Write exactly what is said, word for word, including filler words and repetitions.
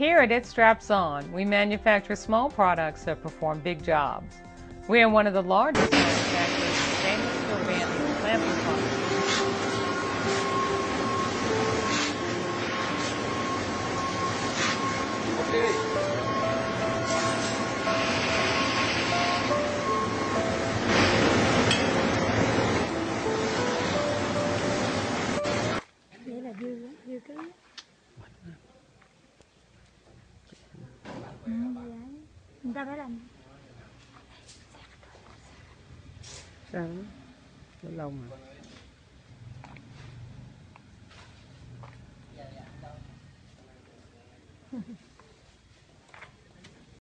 Here at It Straps On, we manufacture small products that perform big jobs. We are one of the largest manufacturers of stainless steel banding and clamping products. Vậy là dư dư cái ừ, người ta phải làm sao đó nó lâu mà